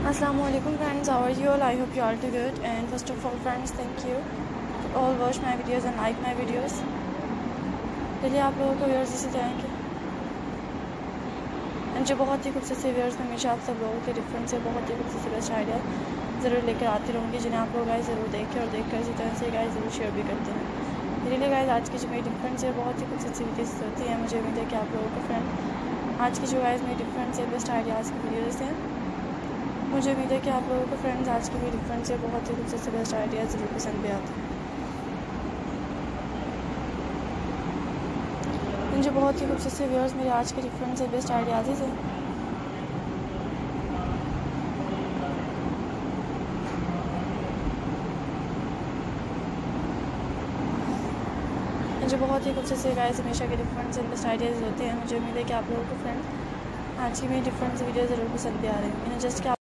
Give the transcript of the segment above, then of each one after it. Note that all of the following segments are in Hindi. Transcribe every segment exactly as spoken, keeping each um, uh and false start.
Assalamualaikum friends, how are you all? I hope you all do good. And first of all friends, thank you to all watch my videos and like my videos. चलिए आप लोगों को व्यूअर्स इसी तरह के जो बहुत ही खूबसूरत से व्यूअर्स में हमेशा आप सब लोगों के डिफरेंट से बहुत ही खूबसूरत से बेस्ट आइडिया ज़रूर लेकर आती रहूँगी, जिन्हें आप लोग गाइस ज़रूर देखें और देख कर इसी तरह से गाइस ज़रूर शेयर भी करते हैं। चलिए गाइस, आज की जो मेरी डिफरेंट से बहुत ही खूबसूरत सी वीडियोस होती है, मुझे उम्मीद है कि आप लोगों को फ्रेंड आज की जो गाइस मेरी डिफरेंट से बेस्ट आइडियाज़ की वीडियोज़ हैं, मुझे उम्मीद है कि आप लोगों को फ्रेंड्स आज की मेरी डिफरेंट से बहुत ही खूबसूरत से बेस्ट आइडियाज़ ज़रूर पसंद भी आते हैं। मुझे बहुत ही खूबसूरत से व्यूअर्स मेरे आज के डिफरेंट से बेस्ट आइडियाज़ हैं। मुझे बहुत ही खूबसूरत से गाइस हमेशा के डिफरेंट से बेस्ट आइडियाज़ होते हैं। मुझे उम्मीद है कि आप लोगों को फ्रेंड्स आज की मेरी डिफरेंट से वीडियो ज़रूर पसंद भी आ रही हैं। जस्ट कि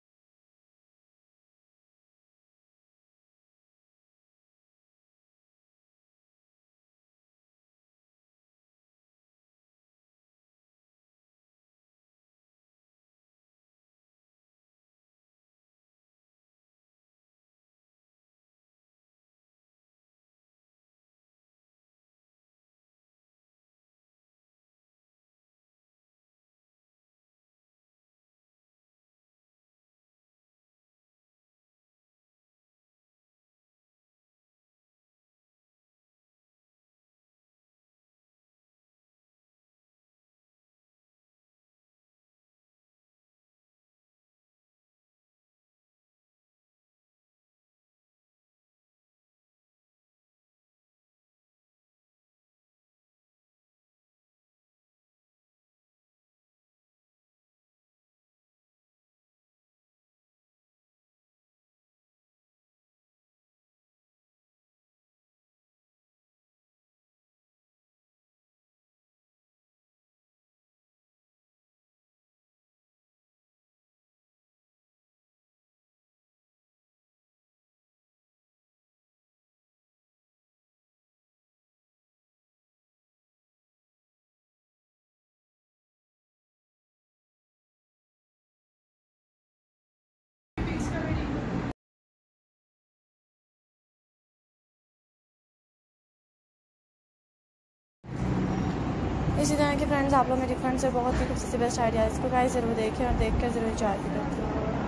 इसी तरह के फ्रेंड्स आप लोग मेरी डिफरेंट से बहुत ही खूबसूरत बेस्ट आइडियाज़ को गाइस ज़रूर देखें और देख कर ज़रूर इंजॉय भी करते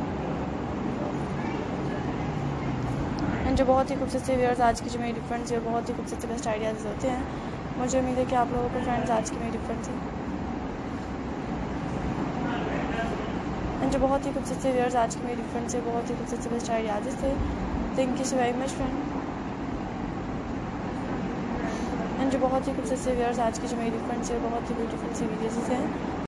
हैं। जो बहुत ही खूबसूरत से व्यूअर्स आज की जो मेरी डिफरेंट से बहुत ही खूबसूरत बेस्ट आइडियाज़ होते हैं, मुझे उम्मीद है कि आप लोगों को फ्रेंड्स आज की मेरी डिफरेंट से जो बहुत ही खूबसूरत से व्यूअर्स आज की मेरी डिफरेंट से बहुत ही खूबसूरत बेस्ट आइडियाज़ थे। Thank you so very much friend. जो बहुत ही खूबसूरत से व्यूअर्स आज की जो मेरी डिफरेंट से बहुत ही ब्यूटीफुल सी वीडियोज़ हैं।